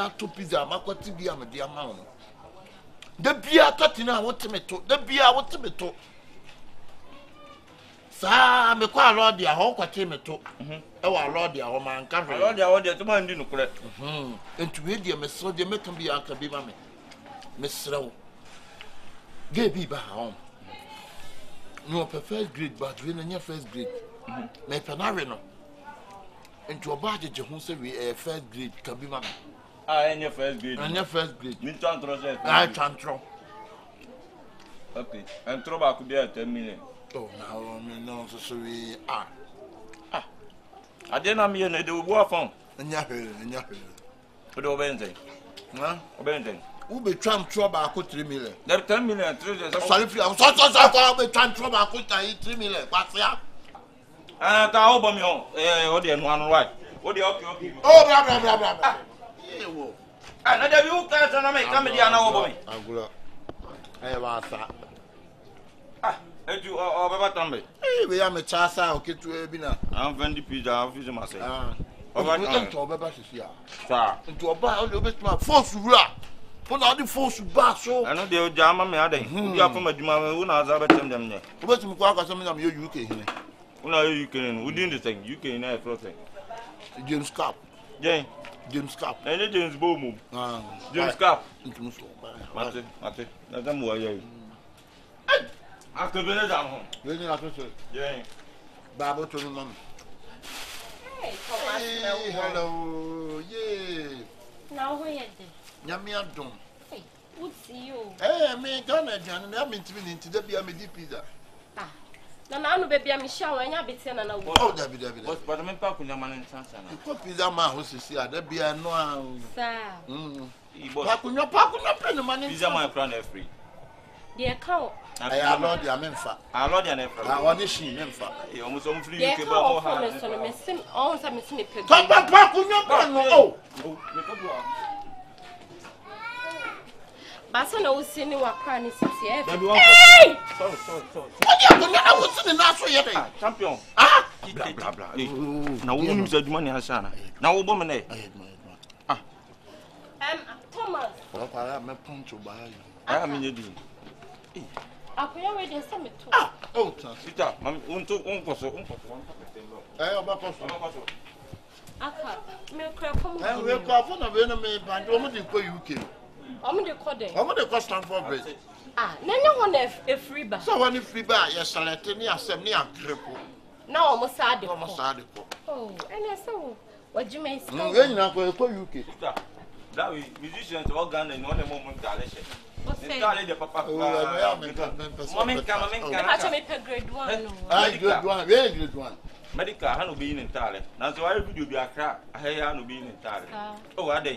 na to pizza makwati bia me dia ma wo da bia katina wotemeto da bia wotemeto sa me kwa lord ya ho kwate meto e wa lord ya ho man ka hwe lord ya wo de to man di no kure entu we de me so de mekan bia aka bi ma me srew ge bi ba ha no first grade but we na first grade me penare no entu oba je ho se we first grade ka bi ma any first grade any first grade me tantro se tantro okay and throw back be 10 million oh now me no so we ade na me no de wo afon nya hwe o de obenze na obenze u be tram tro ba ko 3 million there 10 million 3 sorry free so ko be tram tro ba ko 3 million kwasia ta o bo mi o de no anu right o de okay oh bra ewo na de you ka so na me ka me dia na o bo mi agura e ba sa eju o baba tambe we ya me chasa o ketu e bi na am vendi pizza office ma say o ba to baba sisi a sa nto oba o be tuma force wura fo na di force ba so ano de o jama me adan di afọ maduma we na za betem dem ne o be tuma kwa akasa me na me UK hine una UK ne within the thing UK na e process James Cap James Cap na ne James Bomo James Cap ntum so mate na da mo ayi akabele da ho we ni la so babo to ni mom hey Thomas hello now who yet nyame adom hey what's you me Ghana jan na me ntimi ni ntida bia me di pizza na anu baby am sha wan nya betia na wo oh dabi but me pa kunya man nsansa na ko pizza ma ho sisi ada bia no a sa pa kunya pe no man pizza man crown free the account I lord ya memfa na free woni shi memfa e o mo so free UK ba mo ha so no me sim on sa me sim pe pa kunya pe no me ka bua basa na usi ni wakra ni sisi hey sorry what you kunya na usi ni na so ye dey champion bla na wo nim sa duma ni asana na wo bo me ne Thomas o para me poncho ba me nyedi akoya we dey se me to oh ta sita mam unto unkoso oba koso aka me kra kom we ko afo na we no me band o mo di ko UK omo dey ko dey omo dey ko Stanford Bridge na nya ho na e free ba so woni free ba ye select ni asem ni agrepo na omo sa de ko oh ene se wo wajima iska we nyina ko UK sita that we musicians all Ghana no na mo mo daleshe Italy de papa Mama acha me pe grade 1 no grade 1 where grade 1 medical ha no be in Italy na so why video bi akra ha no be in Italy oh aden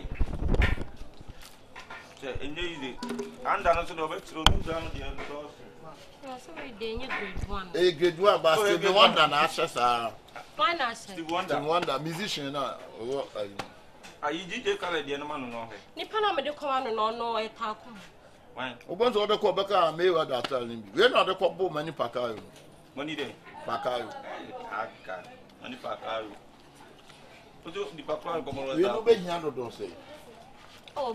che enye ide anda no so do be tro do down the door so we dey in grade 1 grade 1 but still the one that access why na say the one musician na ayi DJ kala de no ma no he ni pa na me de ko no no e ta ko Obanzo ode ko beka me wa da tal nimbi. We na ode ko bo mani pakayo. Money dey. Pakayo. Aka. Mani pakayo. Ojo di pakayo ko mo We no be hia do don say. Oh.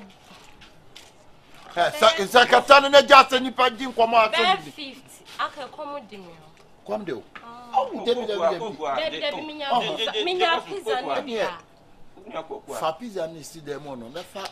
Sa katana na jasa ni pa din ko ma ato. 50. Aka ko mo di me. Kom de o. Oh, Debi minya pizza ni. Fa pizza ni si dem no. Na fa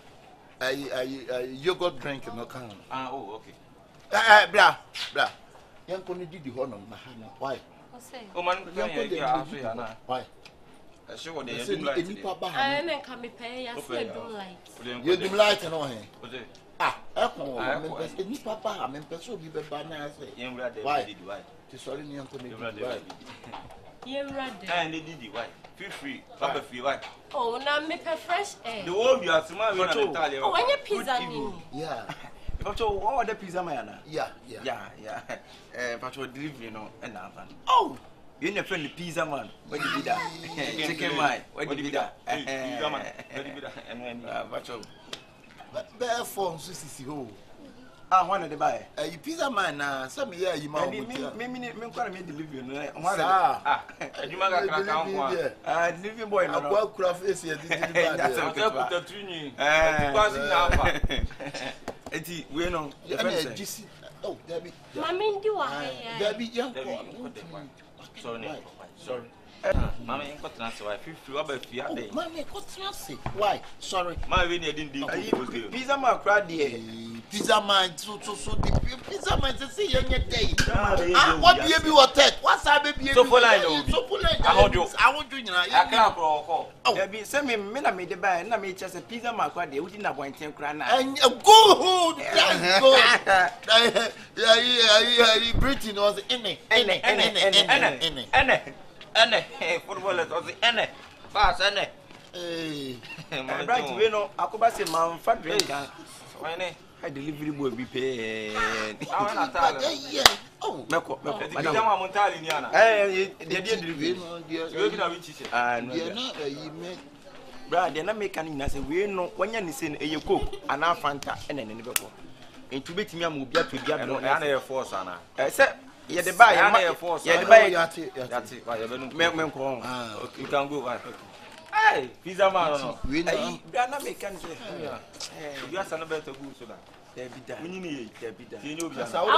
yogurt drink no kan. Oh okay. Bra. Yan ko ni didi ho no na ha na. Why? O man ko ya aso ya na. Why? She wo de you light. Eni pa ba ha. Na nka me pe ya se do light. You do light no he. Oje. Eko me pe eni pa ba ha me pe so bi be ba na ase. Yen wura de didi why? Ti sorry ni yan ko ni didi why? Yen wura de. Ne didi why? Feel free. Papa free why? Oh, na me pe fresh air. The whole you are smart we na Italy. Oh, when you pizza ni. Yeah. Pacho, what order pizza mayana? Yeah. Pacho delivery no and na. Oh, you your friend the pizza man. Where did you that? Chicken man. Where did you that? Pizza man. Where did you that? And Pacho. Bear phone sisi ho. Ah, one of the buy. You pizza man na some year you ma. Me quite me delivery no. Ah, you ma ga kra kan kwa. Ah, delivery boy no. Akwa kura face here delivery boy. That's a put trini. Because in alpha. Eti we no. Oh, Debbie. Mami ndi wa. Debbie young. Sorry. Mama ain't got to why feel about fear day. Mommy, what's why? Sorry. My way didn't do pizza man crowd there. Pizza man, so the pizza man to see young day. What baby what take? What's that baby? So full I know. I want you now. I can't call. Oh, there be some men I made the buy and I made just a pizza man crowd there. We didn't have 110 crown. And go. Yeah, Britain was in it. Ene footballers was ene fast ene right we know akoba say man fa drink why ne I delivery boy be pay I want to oh meko madam jama montali ni ana they delivery we be na we chiche no you make brother they na make an na say we no wanya ni say eye coke ana fanta ene ne beko entu betimi am obi atobia do na na force ana say yeah, the buy. Yeah, the buy. That's it. Why you been? Okay, you can go. Hey, pizza man, no. We are make can say. You are some better good so that. There be that. We need there be that. You know,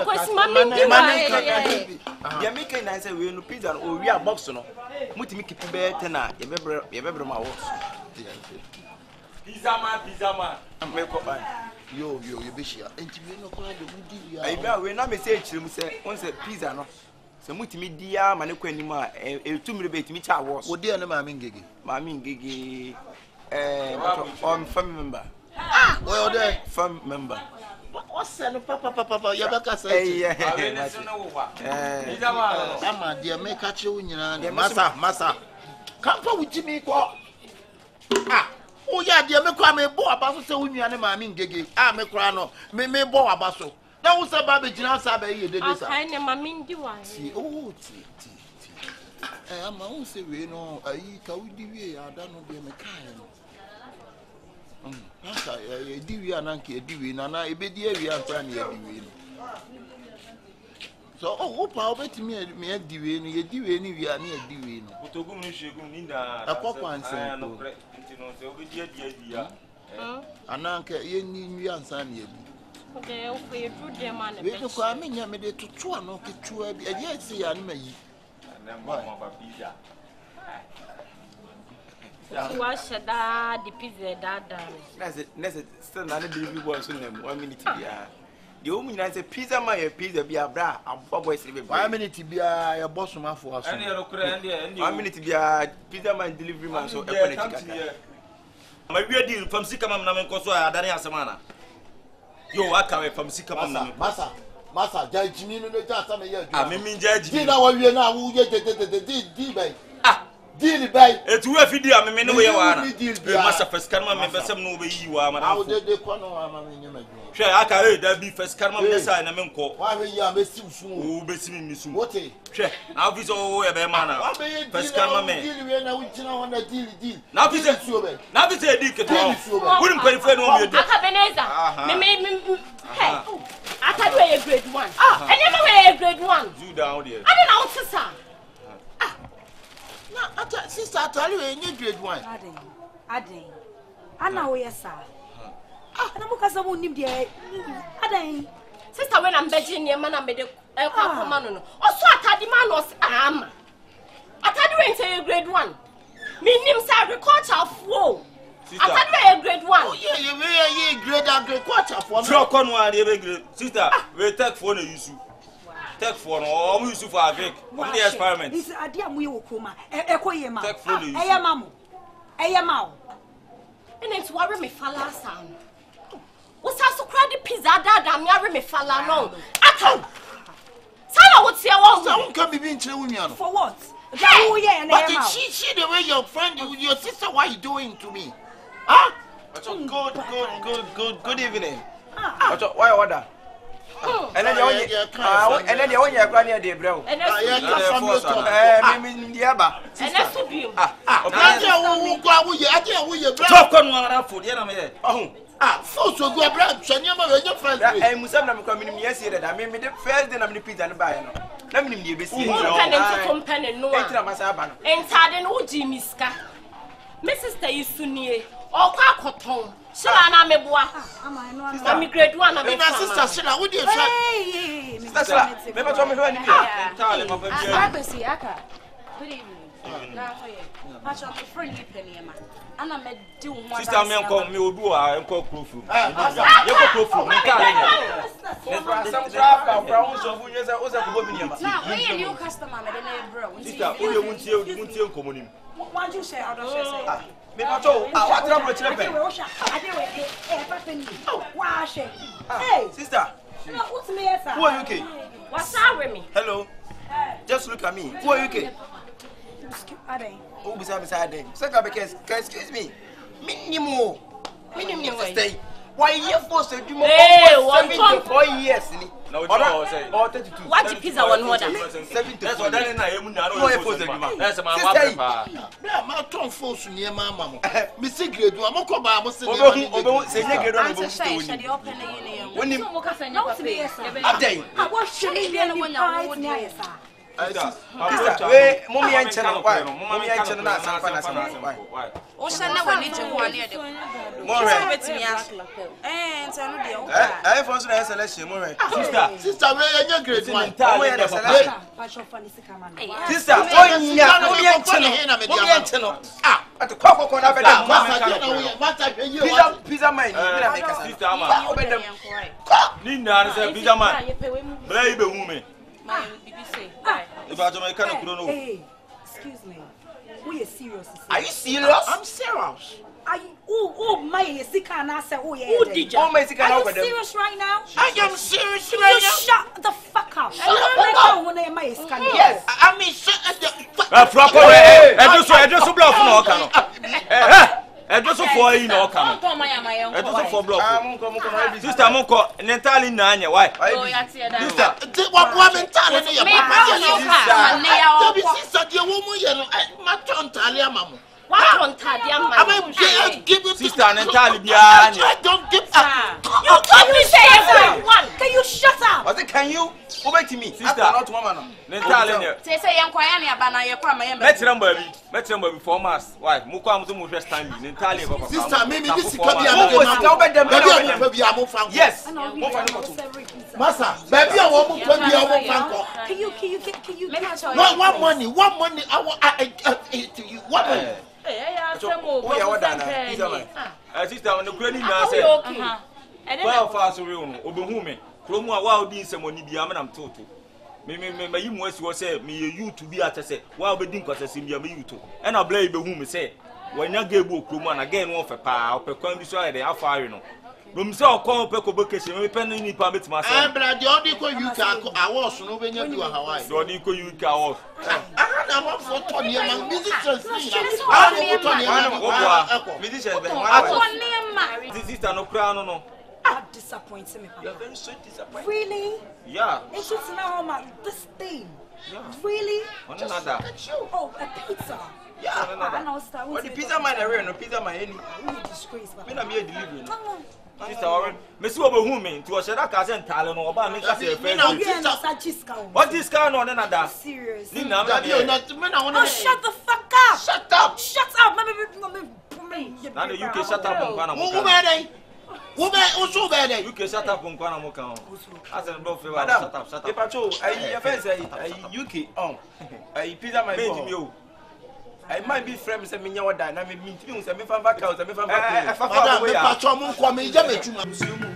they make a nice way no pizza or we are box no. Muti make keep better na. You better my works. Pizza man. Make up. Yo, you be sure. And you know quite the good. I be we na message him say once pizza no. So muti me dia ma ne kwani ma e tu me be timi cha was. Wo dia na ma min gege. Ma min gege family member. Ah, well there family member. What's that papa you better say. Yeah. Pizza man. Ama dia make catch you nyina. Massa. Come with Jimmy ko. Ah. Oh yeah, dear, me kwa me bo abaso se wunya ne ma me ngege. Ah me kra no. Me bo abaso. Na wo se ba be gina sa ba ye dede sa. Okay, ne ma me ndi wa. Ti oh ti. Ama wo se we no ayi ka wudi wie ya da no de me kan no. Asa e di wie ananka e di wie na e be di awie antra ne e di wie no. So oh pa obetimi me e di wie no ye di wie ni wie na e di wie no. Otogum ni shegum ni na. Akwa ansen no kre. No se obi dia ananka ye ni nwi ansa na ye bi okay o fe du de ma na we no kwa me nya me de tutu ano ketua bi e se ya na mayi na mama ba pizza wa shada di pizza dada Next still na delivery boy so na 1 minute bia the woman na say pizza man your pizza bia bra abba boy say be 1 minute bia ya boss ma fo aso ene ro kure ende 1 minute bia pizza man delivery man so e connect ma wi deal from sika mam na men ko so adane asemana yo aka we from sika mam na masa jajini no ja sa na ye adu ah mimi jaji di na wa wie na wo ye di bai deal bai etu we fidi a mimi ne we wa na e masa first karma me besem no be yi wa ma na awu de ko no ama me nyama ju hwe aka da bi first karma me sa na men ko wa we ya me siw su o be simi mi su wote hwe na office o ye be ma na first karma me deal we na wo china ho na deal na office di keto wurim kwani fe no me de aka beneza me hey aka do a grade 1 enye ma we grade 1 do down there ade na utisa na ata sister atali we nye grade 1 Aden ana wo yesa ana mukasa mu nim de aden sister when I'm begging you man me de kwa no no oso atade man no ama atade we say grade 1 me nim say agriculture fo atade we grade 1 oh yeah you grade agriculture for no tro kono a de be grade sister we take for no use take for no o mu use for agric what the experiment is ade amu ye wokoma ekoye ma take for no use eye ma ene nti ware me fala sound what's so credit pizza dada me are me fala no aka sana what here one so won come be nchire wunya no for what that who ye na but ye ma she the way your friend your sister what you doing to me huh good evening why order and then you want your granny dey brew and me dia ba that's so beautiful adia wo kwa wo ye brew top kono ara fo de na me oh Ah, force go abra twanyama we nya first grade. Eh musam na me kwa minim yes here da me the first day na me pizza no buy no. Na minim de be see. Mpane no. Entra masa aba no. Entade no uji miska. Me sister Isunie, okwa akoton. Shila na meboa. Na me grade 1 na me. Na sister Shila, wo dey try. Hey, Sister Shila, me ba to me hwa ni bi. Entale papa bi. Akwesi aka. Good evening. Na hoye. Pacho me friend ni penema. Ana me di wo ho. Sister me enko me odu a enko profu. Ye ko profu, me ka le. Some trap and brown so fu nyesa o se ko bobi ni ma. Na we a new customer me dey na bro. Sister, o ye muntie nkomonim. What you say? I don't say. Me ba to what trap no chire pe. Hey, Sister, what's me yes? who are you okay? What's up with me? Hello. Just look at me. Who are you okay? Ade. Oh, beside there. Second because excuse me. Minimum. Stay. Why you forced to do more? Hey, 74 years ni. Na o do say. Or 32. What pizza one order? 74. That's what that na emu na No force to do more. That's my wife pa. Bra ma ton force nie ma mama. Me see grade 1, mo ko ba mo se Obo say nye grade 1 I'm obo saying stay the open again. woni. Woni. No to me yes. Abdai. I was shooting the one now. Sister, we mommy and channel why? Mommy and channel na san na san why? O shana we need to go near the. More. Betimi ask. Ntano de o. I for so na selection more. Sister we nya grade 1. Entale na papa. Passion funny sika man. Sister, onya mommy and channel. Ah, at ko na beda. Pizza man, na make us. Sister ama. Ni na say pizza man. Bra ibe hu me. If I don't make a no. Hey, excuse me. We are serious. Are you serious? I'm serious. Are you? Oh, my sika na say oh yeah. Who did Oh my sika Are na you over them. serious right now? I am serious You right now. shut the fuck up. Yes, I mean Frako edo so bluff na oka no. Edo so for yi na oka no. Edo so for bluff. Sister monko Entale na anya why? Sister, what woman tell me your sister the woman you know ma ton tale amamu. What on Tadiam? Sister Entale bia anya. I don't give up. You told me say everyone. Can you shut up? Was it can you? Over to me. Sister, not woman. Entale ne. Say yankwaya ne abana ye kwa ma ye. Metrem baby for mass. Why? Mu kwa mu mu Stanley. Entale papa. Sister, me this sika bia mo fan. Yes. Massa, baby I want mo fan. Can you What money? I want to you. What money? Sister, on the granny na say. Well, fast real no. Obehu me. Kromu a wa odi nsemoni bia me nam toto. Me yi mu asi wo say me ye youth bi ate say wa obedi nkosasem bia me youth. E na bla ibehu me say wanya gebu okromu na ge no ofe pa opekwan bi so aye dey afare no. Bum say okon opeko bokese me pen ni pa betima say. Bra de odi ko UK awards no benya bi wa Hawaii. Do odi ko UK awards. Na mo for Tony man musicians ni. This is no crown no. That disappoints me. You're very so disappointed. Really? Yeah. It's just now man this thing. Really? On another. Oh, a pizza. Yeah. I know start What the pizza man are no pizza man any. We disgrace. Me na me delivery. Sister Warren, me see obehu me to share that ka say Entale no oba me ka say what this kind on another? Serious. Ni na Oh, shut the fuck up. Shut up. Shut up. Now the UK shut up on Kwana Who Moka. be also be UK shut up on Kwana Moka. As an bro favor Madam, shut up. the patrol, I offense UK on. I pizza my Made you. I might be friends and me nyawa da na me ntimi unse me fan back out me fan back. Madam, me patcho mo kwa me je metuma.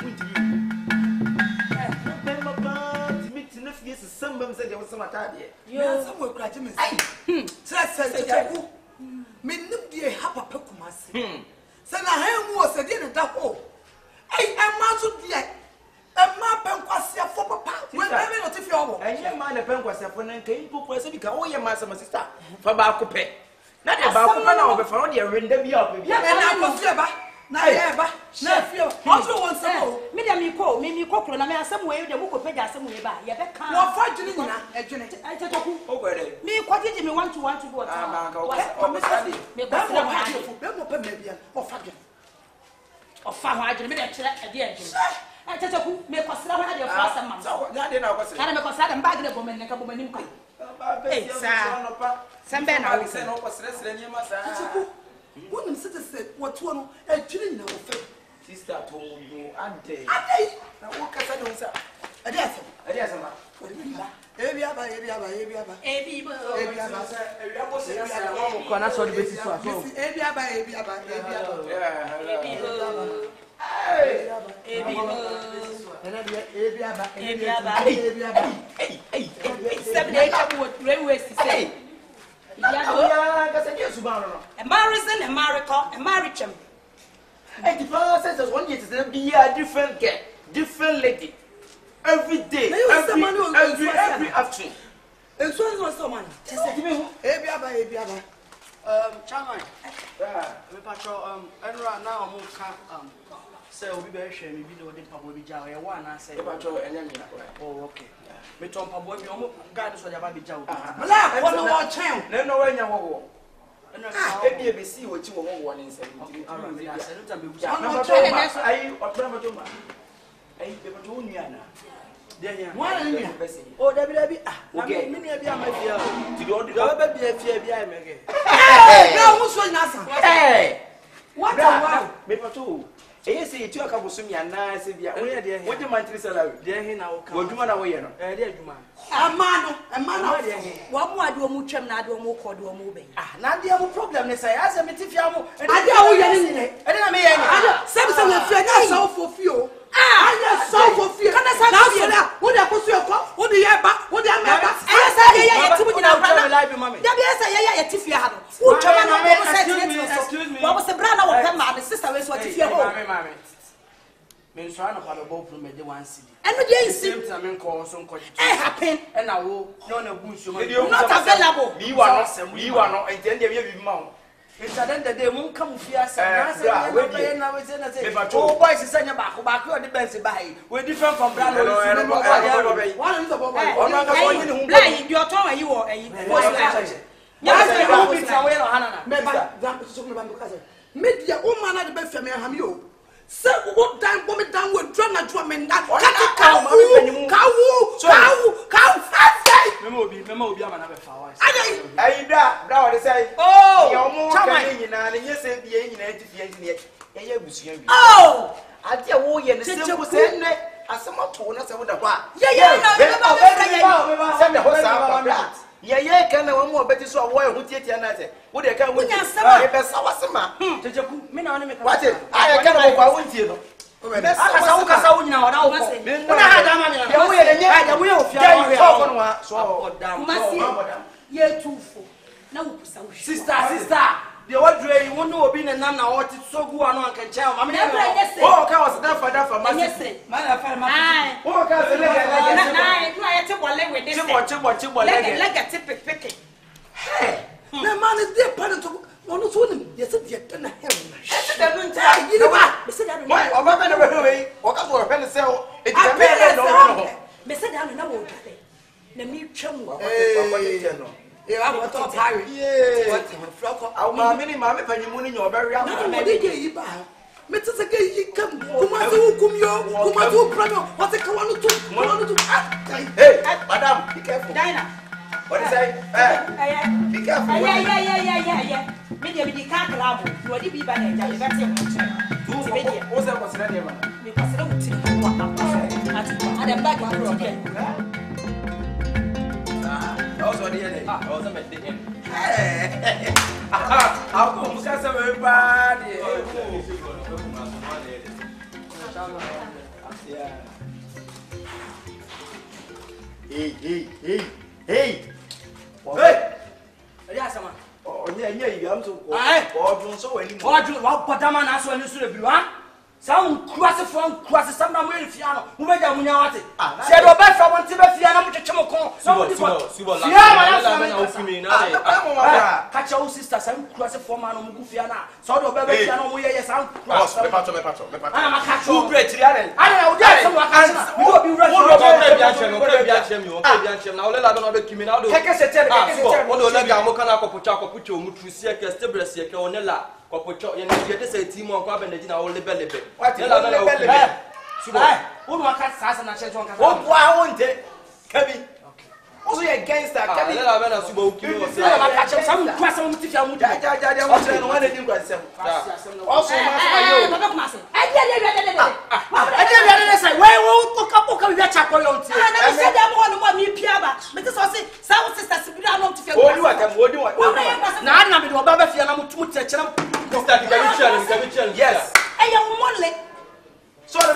Na de ba ko na obefa no de renda bi a obebi. Na ko fiaba. Na yeba. Na fio. What you want some? Me dem me ko kro na me asem we de mo ko pega asem we ba. Ye be kan. Wo fa dwene nyina. Adwene. Ai tetoku. O gwere. Me ko didi me want to go. Ah, ba ka o me Be mo pa me bia. Wo fa dwene. Ofa ho adwene me de kire e de adwene. Chachaku me kwasra ho na de fa asem So na de na kwasra. Na me kwasra de mbag de bom ne ka bom anim kwa. Eh sa. Sembe na wo se no kwasra sra ni ma sa. Chachaku. Wonim se what no e twini na wo fe. Sister to you ante. Ade. Na wo kasa de unsa. Ade asem. Ade asem. Ebi aba. Kona so de besi so aso. Ebi aba. Hey. Seven railway say. A Marison, a Marico, a Marichem. And the father says 1 year to be a different girl, different lady. Every day, every afternoon. And so is also money. Ebiaba. Chairman. Me patrol and right now mo can say we be share me video de pabo bi jaw e one na say patrol enya mi. Oh okay. Me ton pabo bi omo guard so jaba bi jaw. Bla ko no wo chen. Na no we nya wo. E be see wo chi wo wo ni say. Alright, me say no time be bu Ono jaw. chen na so. Ai otro ma to ma. Ai be patrol nya na. One nya. Oh David ah. Okay. Me ne bia ma bia. Ti do Do be bia fia bia me ke. Hey, now who so na sa? Hey. What a Me patrol. Eye say etu aka bosum ya na se bia. Wo ye de he. Wo de monthly salary. De he na wo ka. Wo dwuma na wo ye no. De adwuma. Amano. de he. Wa mu ade o mu twem na ade o mu ko de o mu ben. Ah, na de mo problem ne say ase me ti fia mo. Ade a wo ye ni ne. E de na me ye ni. Ade se na fia na so for fio. Anya so for fio. Kana sa na so na wo de ko so e ko. Wo de ye ba, wo de ameba. E sa ye ti mu nyina bra na. Ya bi e sa ye ti fia ha no. Wo twem na wo se ti ti so. Wa wo se bra na wo pe ma ne sister we so ti fia ho. Mame. Me so ana kwa be bo pro me de 1 cedi. Eno de nsi. Same time nko so nko ji. Eh happen. E na wo no na bu nso ma. Not available. Bi wa no enti ende bi bi ma wo. It's at the end of the day, moon come for us. boys is saying back or the best by. We're different from Brown. One is the boy. Blind, your tongue, you are a media woman at the best family. Have you? Say what time woman down with drama drum and that Memo be a man of a flower. I say, oh, oh, I tell you, and the simple say, as some of two, not what yeah, can one more better so why who take another? Would I come with us? What it? I can't go with you. Sister, the old Dre, you won't know being a nun or it's so good. I can tell. I'm never oh, I was there for that for my say. Oh, hey, the man is there, parent of one of them. Yes, yet and a heaven. Madam, be careful. What is that? Be careful. Yeah. Media be the car club. You are the be by the what's that? What's that? Because I don't think what I'm back on. Also, the end. Also, at the end. I'll go because of everybody. Hey. Hey! Yes, man. Oh, yeah, you have to. Oh, so anymore. What Pataman as well as you some cross some way piano, who made a munyawati. Said Robert from Tibefiano to Chamocon. Catch your sister, some cross a form on Mufiana. So the baby piano, we are some cross. I'm a catch you, Brett. I don't know, there's some Also you against that. Let us subo kilo. Some question with you. Also, yes. So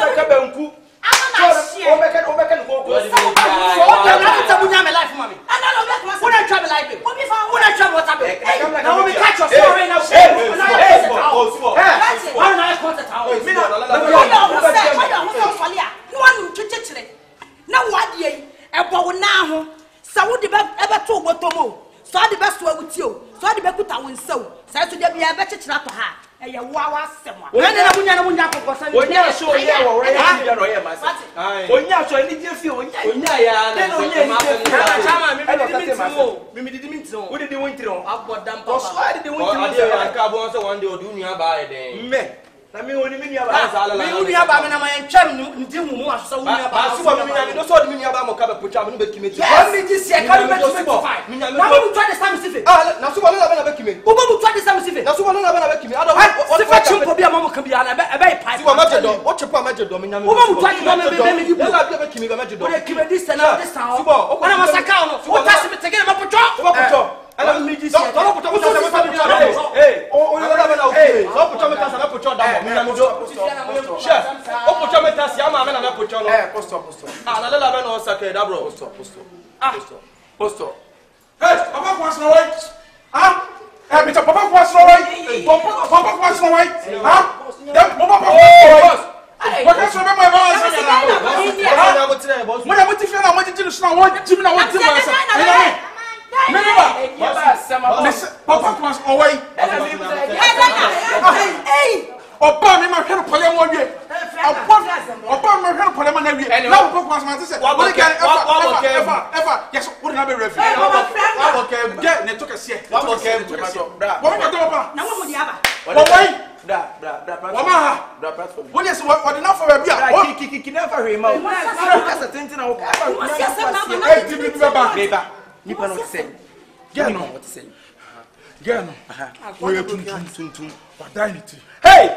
hey,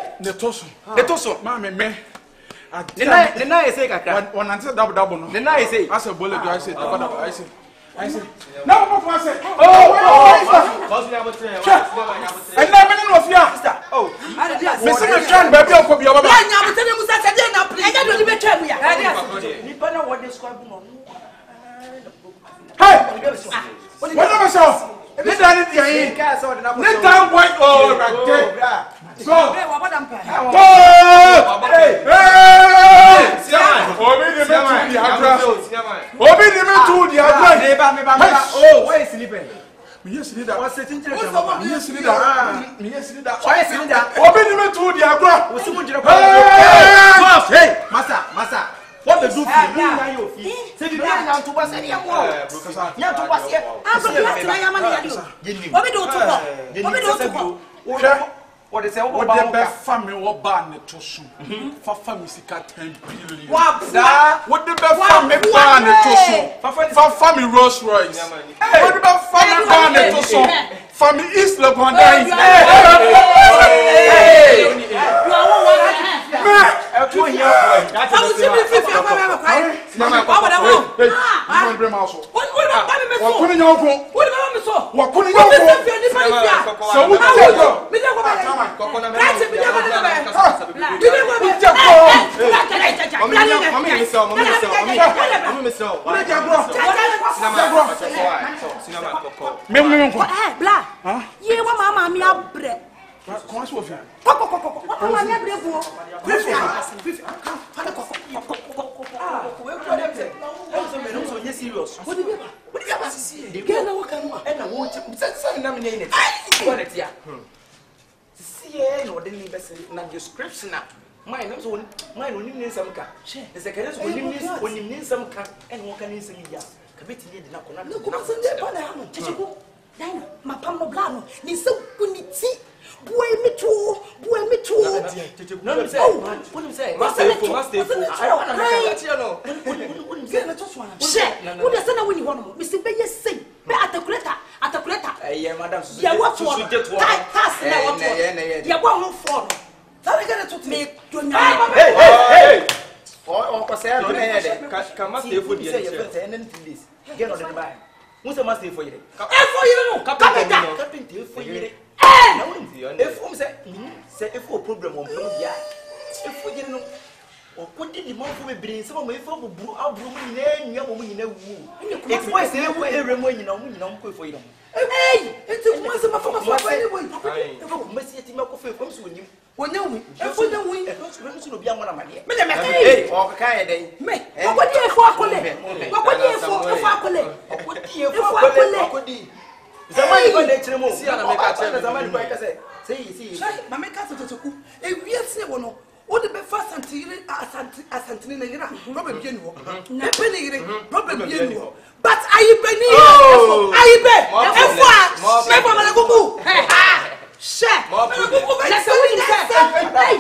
Netoso, Mamma me. The night say one answer double no. The night say I said bullet I said I said no what say and now many of you oh Mr. John baby of your baba ya am tell you say dey na play ya do be tell me ya ni pa na what dey score bu hey what am I say let that in let that boy oh right there go Obi ni me tu di agba oh where is sleeping me yes leader what's sitting there me yes leader Obi ni me tu di agba wo simu jire hey masa what the do for you na your feet say the na to boss any am nya to boss here am na ya ma na ya Obi do to what is what the family what ban ne to so for family sika 10 billion what the family ban ne to so for family Rolls Royce what the family ban ne to so family East Legon comment ça fait Mine no so mine onim nsam ka. The second onim nsam ka and won kan nsam ya. Ka beti ni de na kona. No kuma se de pa na no. Chichiku. Dana mapam no bla no. Ni se kuniti. Boy me too. No say. What you say? Master. I want to know. What say na just one. Share. What you say na when you want me say be yes say. Be atakuleta. Yeah, madam. Yeah, what for? Pass na what for? Yeah, what for? That get to me. Hey. Oh, say no here. Can master for the anything this. Get on the buy. Who's the master for you? For you. Captain for you. If say if a problem on yeah. If we know or put the money for bring some of my folk brew out room in your woman in a woo. If I say every morning, you know, for you. Hey, it's a massive for anyway. If Messi Timoko comes with you. When you if we don't win, it's to be a man. Hey, or kind day. Me, what do you for? What do you for? Zamani kwa nature mo. Si ana make a zamani kwa kase. See. Ma make us to ku. E wiase wo no. Wo de be fa asantini na nyina. Problem bi enu wo. Na pe ni yire. Problem bi enu wo. But ayibe ni. Ayibe. Efo. Me fa mala kuku. She. Kuku be say we say. Hey.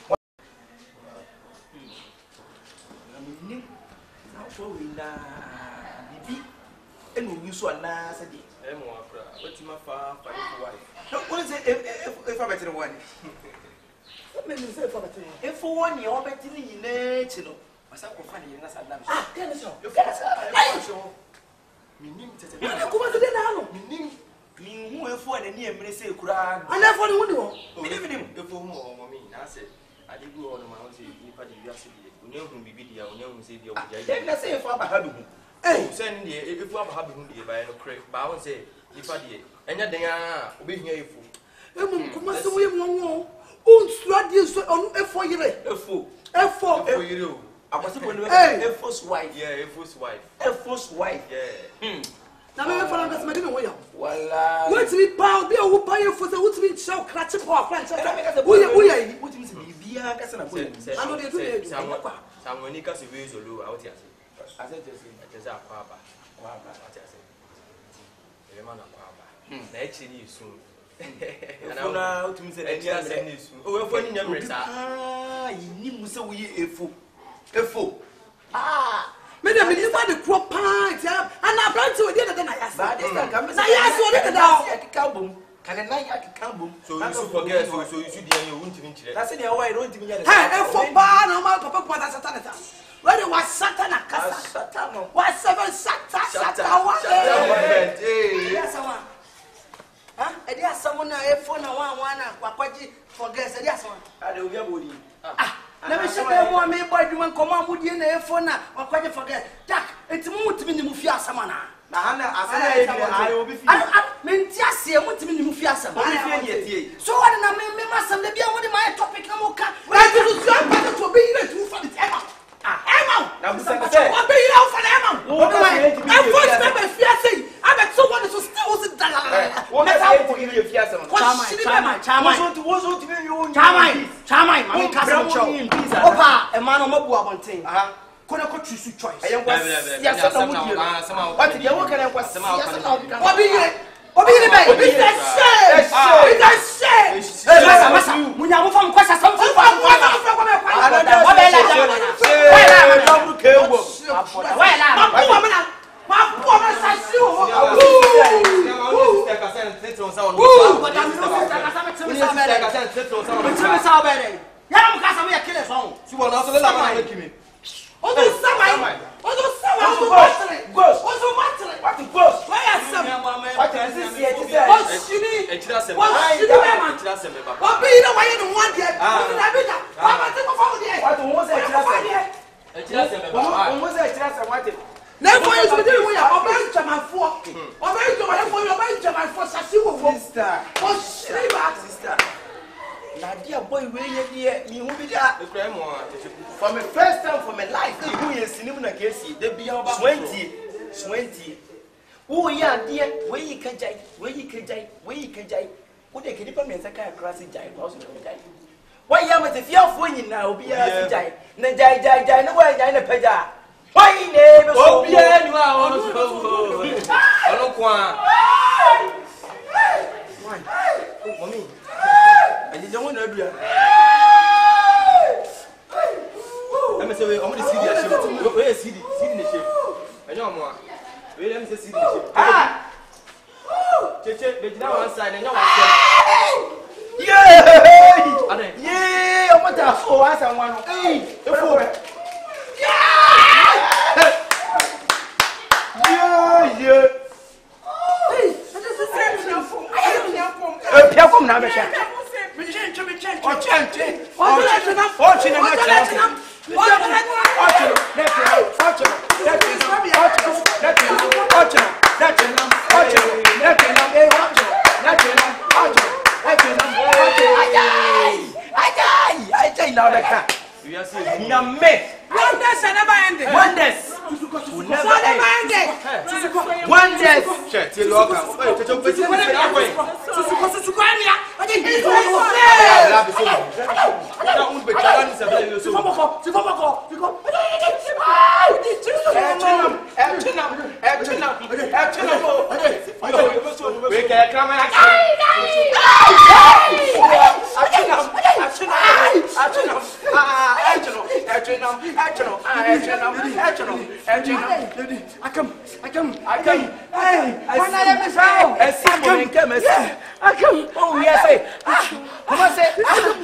Now for we na bibi. Enu wi so na se di. What's my father wife? No, what is it if I better one? What made me say for if for 1 year, I'll bet you nature. I said, funny, and that's a damn. Ah, can you show? You can't say, meaning to come to the now. Meaning, who for any near me say, cry. I never knew. Believe him, if for more me. I said, I did go on my own, say, if I did, you know, be video, you know, say, I say, if I had hey, send the if you have a habit by no crack, but I won't say, if I did, and yet they are being here for. Come so we won't. This on F4 year. F4 you. I was a first wife. Yeah, first wife. Yeah. Now, my father does my way. Well, what's me pound? They will buy you for the woods with show cratching for French. What is be a cousin of I know they do it. Someone Nikas is a low out here. I said, just a papa. Actually, soon. And I'm now to say, oh, when you so we a fool. Ah, Madam, you find the crop pint, and I brought to a than I asked. I can can I come boom? So you forget, so you should be your own to I said, I don't even get a for bar, no more papa, Satan. Where it was Satan, Satan, what 7 Satan, yes, I want. Huh? And there's someone a phone, one, forgets, and yes, one. I don't get woody. Let me say, one may buy you and come on with you in a phone, or quite forget. Jack, it's more to me, Mufia Samana. I will be just here, what to me, Mufia Samana. So what an amendment must have been one of my topic. Where I do to be too for the Emma. Emma! Now, I'll be out for Emma. I'm first time fiancé. I bet someone is still sitting there. What is that for you, fiancé? Chamai, my cousin. Opa, a man on my boabonting. Could I got you choice? Yes, what you look at was some I'll be here. For my first time for my life, you will see him against the beyond 20. Oh, yeah, dear, where you can jay. What they can put me as a kind of grassy giant house. Why am I the fear of winning now? Be a giant. No, giant, no way, giant, a peja. Why, neighbor? Oh, yeah, you are also. I don't want. Why? Mommy. And you don't want to be a. Let me say, I'm going to see the shape. Where is CD? See the shape. I know more. Let me see the shape. Ah! Cheche, but now one side and now one side. Yeah! Yeah! I'm going to go as I want. Hey! Yeah! Yeah! Hey! That's the same thing. Wonders are never ending. Wonders will never end. Wonders. Oh, yes, come on, say,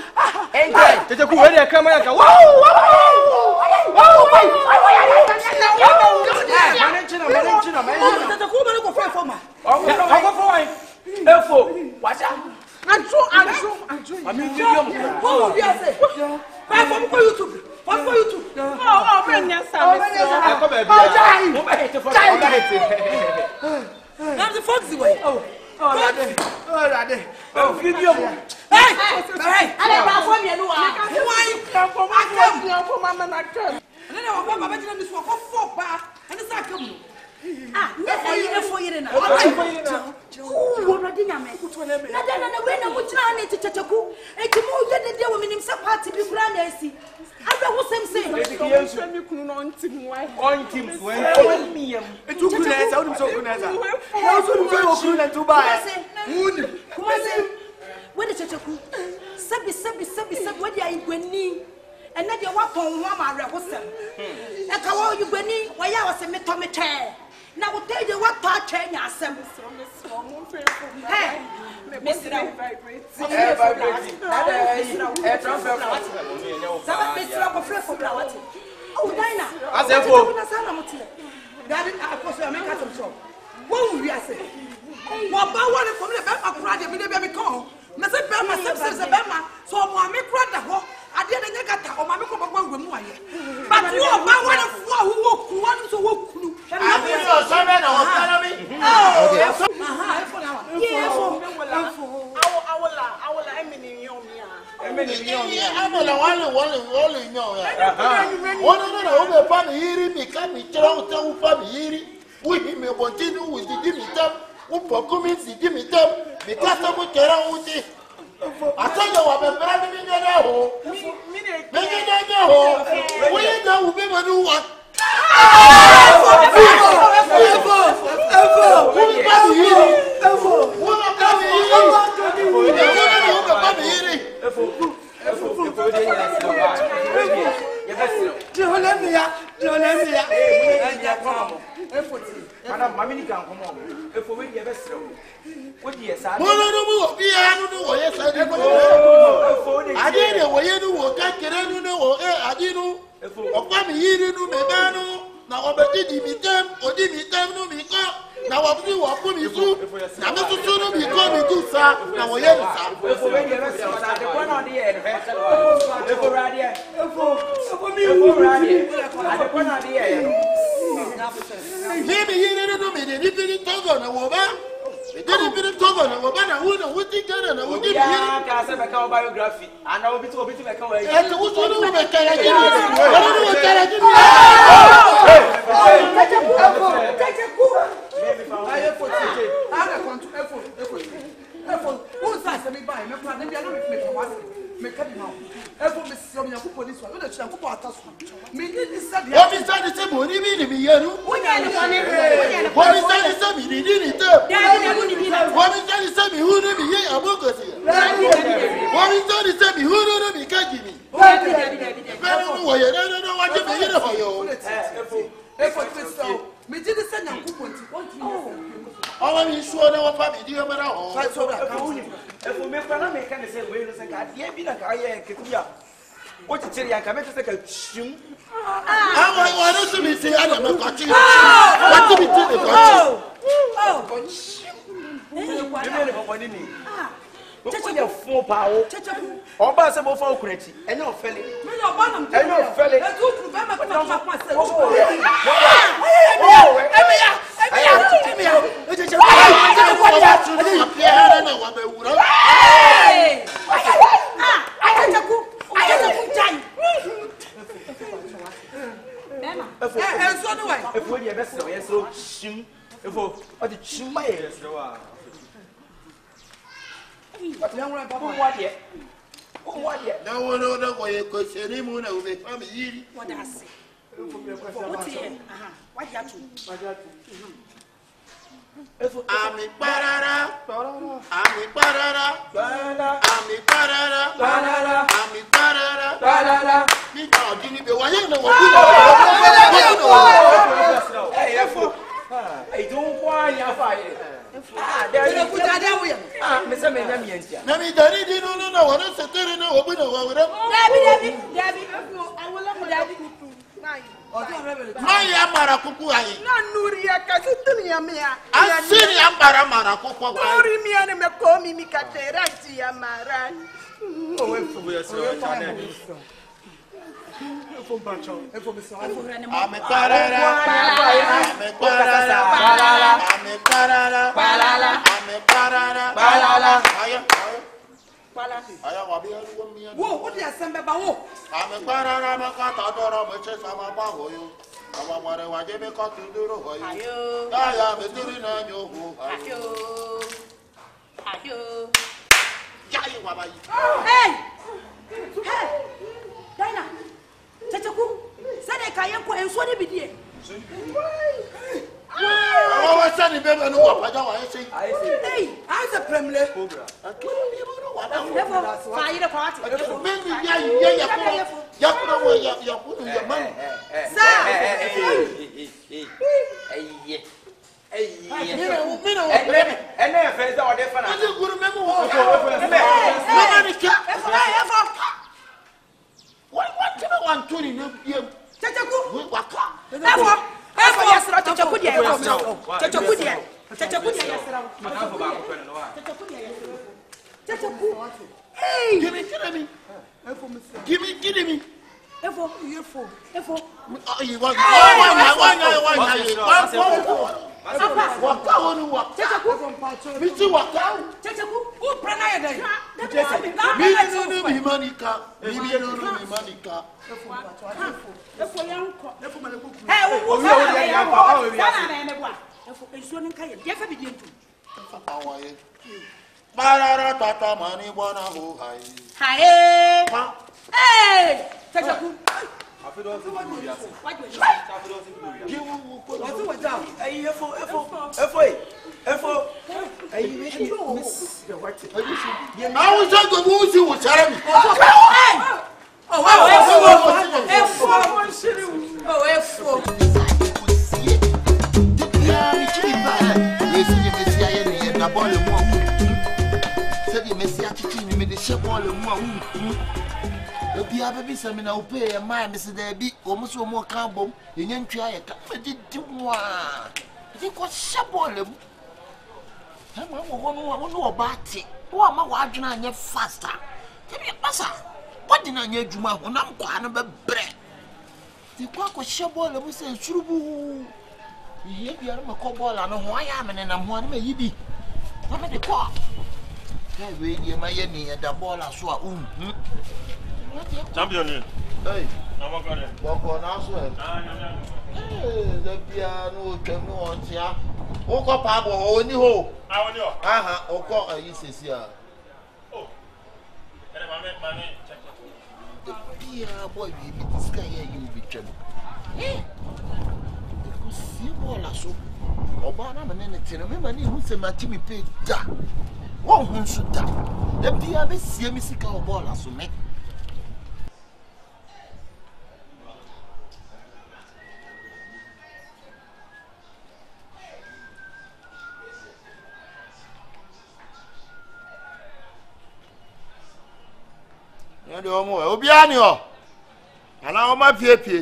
That's the foxy way. Oh, and then you walk on one Rawson. And how you going? Why I was a metometer. Now we'll tell you what part train yourself. Hey, Mr. Oh, Dinah. I said, for what would we say? What about one from the back of Prada? We never become. Mr. Bama says a Bama, so I make rather. I didn't get that or my make up one with my. But you are one of who wants to walk through. I tell you what, I'm brand new now. Maybe now, we don't do what. biography and I will be to make away. shira ko ba ta so me ni said what is that say boni bi ni mi yeru wonya ni kone what is that say mi ni ni te what is that say mi hu ni mi ye abogosi what is that say mi hu ni mi kaji mi bẹ́ẹ̀ ni wo ye no wa je mi ye ho yo efo so me did say nyanko ponti what do you ọwọ́ mi sọ na wọ́n fa mi di ọmọ náà hàn. fa so da ka hu ni efo me kwa na me ka ne se we no se ka die bi na ka ye ketia o ti tiri ya ka me se ka chim àwọn ìwọ ní sùn mi sí àná mi kọ́ tí wọ́n ti mi tí mi kọ́ tí. mímú ni bọ̀bọ̀ nínú ó yẹ fún pa o ọba ṣe mo fọ okùnrin ẹtì ẹni ọ̀fẹ́lẹ̀ ẹni ọ̀fẹ́lẹ̀ efo yẹ bẹ sẹ ọ yẹ sẹ ọ kyim efo ọ ti kyim ma yẹ sẹ wa. Nawo no na ko ye ko seri mu na ube fami yiri. Wadase. Wotie. Aha. Wajatu. Ami parara. Ami parara. Ami parara. Ami parara. Ni ka odini be wa ye na wo bi. Eh efo. Eh don kwa ya fa ye. Me say me nyam yentia. Na mi dari di no na wona setere na obi na wa wura. Dabi awolo mo dabi Ma ya mara kuku ayi. Na nuri ya kasituni ya mia. Asiri ya mara kuku ayi. Nuri mia ne me ko mi katera ti ya mara. O we fu ya so chane. Ame parara. Ame parara. Aya wa bi alu wo mi. Wo di asembe ba wo. Ame parara ma ka ta doro mo che sama ba hoyo. Awa mare wa je be ka tunduro hoyo. ayo Aya me diri na nyohu. ayo Jai wa ba yi. Hey! Daina. Chachaku. Sade kayen ko enso ni bidie. Awa wa sani be no wa paja wa ese. Hey, how's the premle? Akiri mi ro wa ba. Defo, fa yire kwa ati. Me mi ya yi ya ko wo ya ko ya man. Sa. Ene e fe za o de fa na. Ni guru me mo wo. Me ni ka. Efo. What do you want to do? Chachaku. Waka. Efo yasra chachaku dia. Chachaku dia. Chachaku dia yasra. Maka fo ba ko no wa. Chachaku dia yasra. Chachaku. Hey. Give me. Give me. Efo. Oh, you want. Waka onu wa. Chachaku. Mi ti waka. Chachaku. Who prana ya dai? Mi manika. Efo yanko. Hey, wo ya fa. Sana na me bua. Efo ensuo ni nkai. Dia fa bi die ntu. Awaye. Parara tata mani bwana ho hai. Hae. Ma. Hey! Chachaku. Afido si bi ya se. Afido si bi ya. What's with that? Hey efo. Hey miss the what? I was just going to with Jeremy. Hey! Oh, wow. Efo. Bia baby semina upe ya mai Mr. Debbie almost more carbon in your try a did one. They got shabble. I won't know about it. Why my watching on your faster? Tell me, Massa, what did I need you? When I'm quite a bread. The quack was shabble, I was saying, Shrubu. You hear me, cobble, I know who I am, and I'm one may be. What made the quack? Hey, you may need a ball as well. Champion. Hey, I'm not going to walk on us. Hey, the piano came on here. Oko Pabo, only ho. How are you? Aha, Oko, I used to see her. Oh, and my check. The ya boy bi sika ya you bi twem ko si bola so oba na me ne tene me ma ni hu se ma ti mi pe da wo hu so da e bia be sie mi sika bola so me ya de omo obi ani o ana o ma pie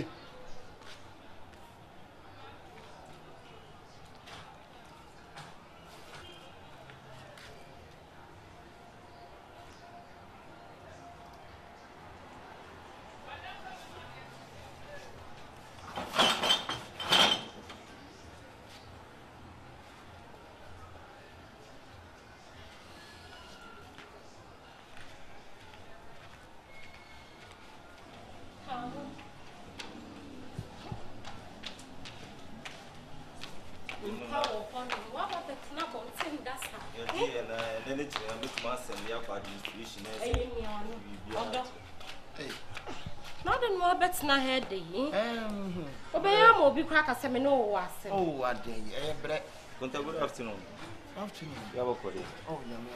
na head dey obeya mo bi kwa kase me no wo ase oh adey bre good afternoon you have a call oh yam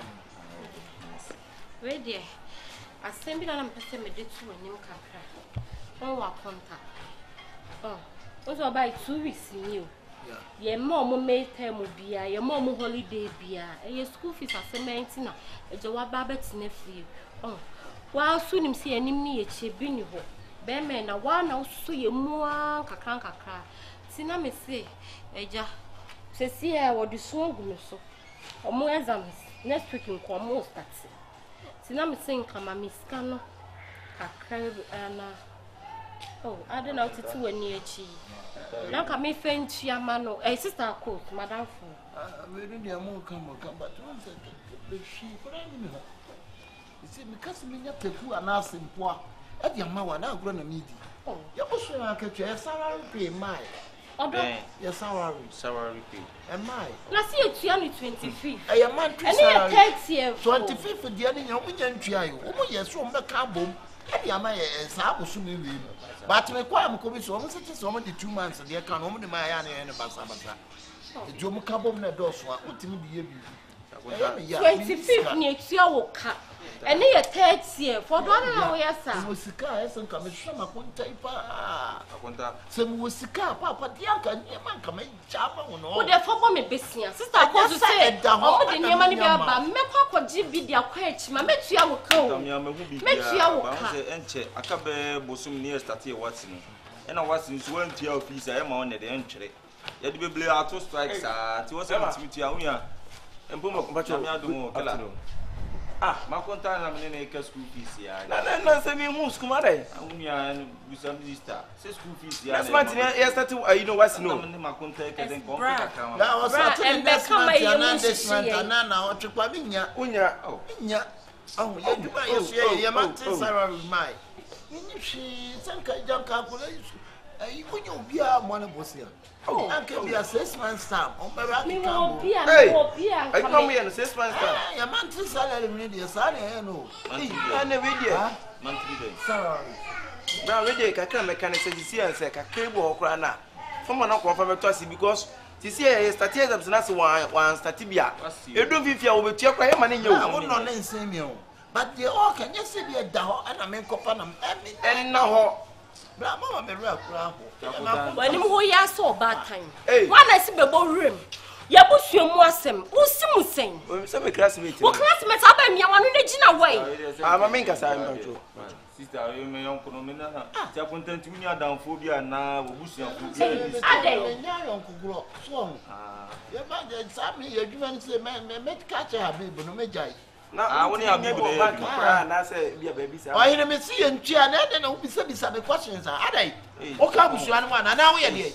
we dey asem bi na mpese me de tu anim kakra on wa contact o so by 2 weeks ni o ye mo me time bia ye mo holiday bia ye school fees asem na eje wa ba betina free wa su nim se anim ni ye chebi ni ho Beme na wana usu ye mua kakra sina me se eja se si e wo de so ogume so omo exams next week nko omo start sina me se nka ma miska no kakra na ade na otiti wani echi na ka me fentu ama no sister coat madam fu we need am come but once the she for any me see me kasi me nya peku anasimpo Edi amawa na agro na midi. Ya boso na aketwa salary pay mai. Odo ya salary pay. Mai. Na see etua ni 25. E ya man tu salary. Eni 25 dia ni nyawo nya ntua yi. Wo mo ye so mo ka bom. Edi ama ye sa boso me wi. But me kwa am ko bi so mo se so mo di 2 months dia kan mo de ma ya na basa. Ejo mo ka bom na do so a utimi di ye bi. 25 ni etua wo ka. Eni ye 30 for do na wo ya sa. Mo sika esen ka me hwa makonta ipa. Makonta. Se mo sika papa dia ka nyema ka me jaba wo no. Wo de fo bo me besia. Sister ko so say o de nyema ni bi aba me kwa kwa GB dia kwa echi ma metua wo ka o. Metua wo ka. Se enche aka be bosum ni start ye what no. E na what so wan tia office e ma on de enchre. Ye de beble ato strikes ti wo se mutimutia wo ya. Empo mo bacho mi adumo kala. Makonta na mene na school fees ya. Na se mi mu school mare. Awunya busam sister. Say school fees ya. That's month ya start you know what no. Na makonta e keden kon kaka. Na o start this month na o twekwa binya. Unya. Nya. Oh, ya duba yesu ya man salary mai. Ni shi sanka janka kula yesu. Ai kunyo bia mo na bosia. Oh, anke bia 6 months time. On be back to camp. Bia. I come here 6 months time. Ya man salary ni dia sa na no. Ana we dia. Monthly day. Salary. Bra we dey kakra mechanic say say kakra bo okra na. From na confirm to us because this year start exams na say one start bia. Edu fifia wo betua kra ye mane nya wo. No na nsem me o. But the all can you see be da ho ana me kopa na en na ho. Bra mama me ra kra ho. Wani mo ya so bad time. Wana si bebo rem. Ya busua mu asem. Usimu sen. O se me classmate. Wo classmate aba me wanu na gina wai. Mama me nkasa mbajo. Sister you me yonko no me na. Ti akontanti uni adamfo bia na obusua ko. Ade. Nya yonko gro. So. Ya ba de sami ya dwuma nse me catch her baby no me jai. Na woni abibo back na say bia baby say. O hire me si entua na de na ubisa me questions adai. O ka busua no na wo ye de.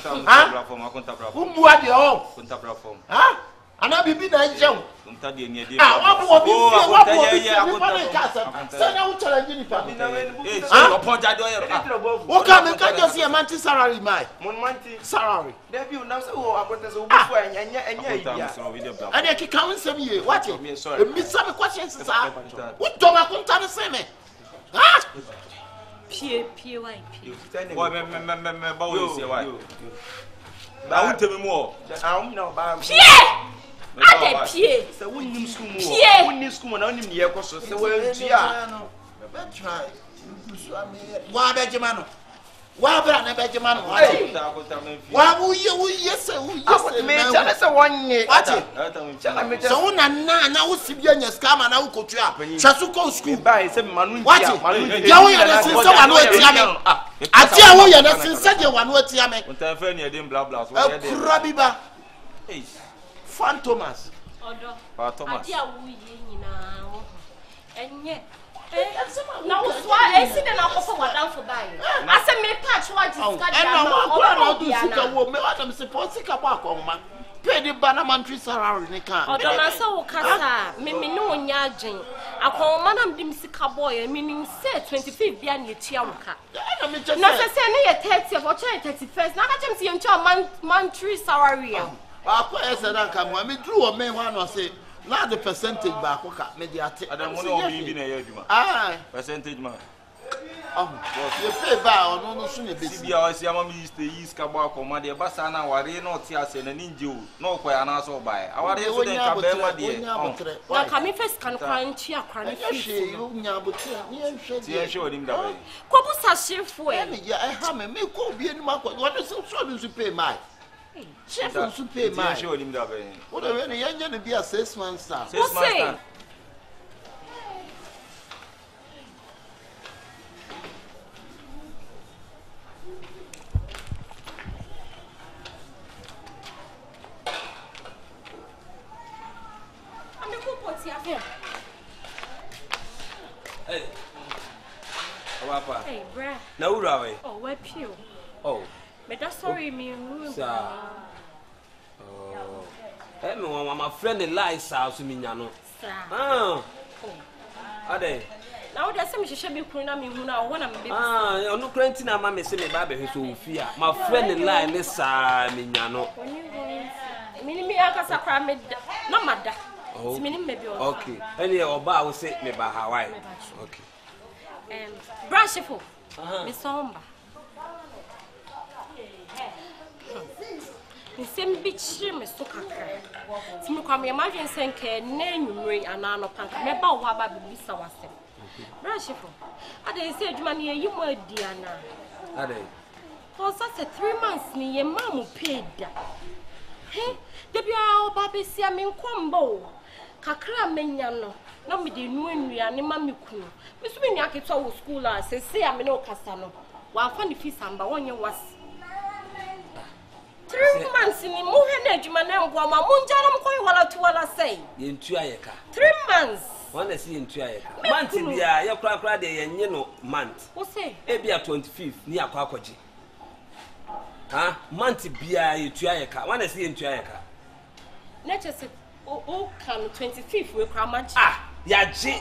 Akonta platform. Umbu ade o. Akonta platform. Ha? Ana bibi na njew. Akonta de ni de. Wa bo bi ni kasa. Sana u challenge ni pa. O poja do ye. O ka me ka just here monthly salary mai. Monthly salary. Debi na say o akonta so bufu anya ibia. Ade ki ka nsem ye. What? Me some questions sa. Wo do ma konta ne se me. Ha? Pie why pie. Boy me ba wo say why. Ba wo temi mo. No ba. Pie. Ade pie. Say wonnim school mo. Wonnim school mo na wonnim ne yekoso. Say we ntua. Be try. Wa be jema no. Wa bra na be jema no. Wa wo yes me tell say wonye. So una na wo sibia nya scam na wo kotua. Hwasu ko school. Ba say manu ntia. Ya wo ya na sinse wa no atia me. Atia wo ya na sinse de wa no atia me. Unta fa ne dem bla bla so ya de. Kurabiba. Fantomas. Odo. Fantomas. Adia wo ye nyina wo. Enye. Na wo swa esi de na kofa wadan for buy. Ase me patch wa discard am. No do sika wo me adam se posika ba akoma. Pay the banamantry salary ne kan. Odo na se wo kasa me no nya adwen. Akoma nam dim sika boy me nim say 25 bia na etua wo ka. Na se ne ye 30 for 31st. Na ka chem se ye ntua monthly salary am. Akwa ese na nka mo me dru o me ho no say na the percentage ba akoka me di ate. Adam mo no bi na ye adwuma. Percentage man. Boss ye pay ba ono no so ne besi. Bia o si ama mi use ka ba akoma de ba sa na ware na oti ase na ninje o. Na okoya na so ba e. Aware so de ka be ma de. Na ka mi first kan kwanchi akwa ne fi. You nya botre. Ni enhwe. Ti enhwe onim da ba. Ko bu sa shefo e. Ya e ha me ko bi enu akwa. Wo so so pay my. Chef will pay my. Show him that. What are you going to be a 6 months star? 6 months star. I'm a good boy here. Hey. Papa. Hey, bruh. Na ura we. Oh, where pew? Oh. But that's sorry me. Sir. Oh. Hey, my friend the lies house me nyano. Sir. Ah. Ade. Now there's some she be kuna me hu na one am baby. Onu kranti na ma me se me ba be so ofia. My friend the lie ne sa me nyano. Me aka sakra me no mada. Oh. Me me be okay. Any oba wo se me ba Hawaii. Okay. Brashful. Me somba. Nsem bi chire me so kakra. Timi kwa me imagine senke na enwure ana no panka me ba wo aba bi sa wase. Brashful. Ade se adwuma ne yi mo adiana. Ade. For such 3 months ni ye mamu paid da. He, debia oba be sia me nkombo. Kakra menya no. Na me de nu anuane ma me kunu. Me so me nua ketwa wo school a se se a me no kasa no. Wa fa ne fees amba wonye wase. 3 months ni mu he na adwuma na ngwa ma mu njara m koy wala tu wala sei. Ye ntu ayeka. 3 months. Wanda si ye ntu ayeka. Month bia ye kura de ye nye no month. Wo sei? E bia 25 ni akwa akwaji. Ha? Month bia ye tu ayeka. Wanda si ye ntu ayeka. Na chese o kan 25th we kra maji. Yaje.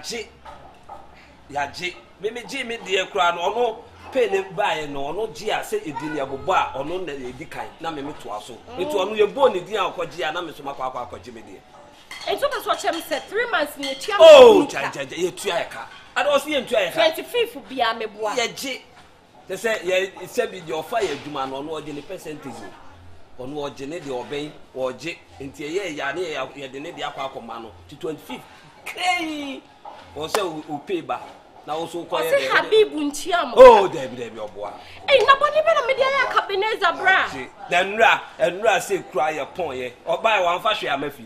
Me ji me de kura no ono pen buy no ono ji a se edini abobo a ono na edikan na me to aso. Etu ono ye bo ne din akwaji a na me so makwa akwaji me de. Etu ka so chem se 3 months ni tua. Oh, jaja ye tu ayeka. Ado si ye ntu ayeka. 25th bia me boa. Yaje. They say ye se bi de ofa ye adwuma no ono oje ne percentage. Ono oje ne de oben oje nti ye ya ne ye de ne de akwa no 25 krei o se o pay ba na o so ko ye de Habibu ntiam. Oh debi oboa na boni be na me de ya Kabineza bra den nra se kura ye pon ye oba e wan fa hwe amafi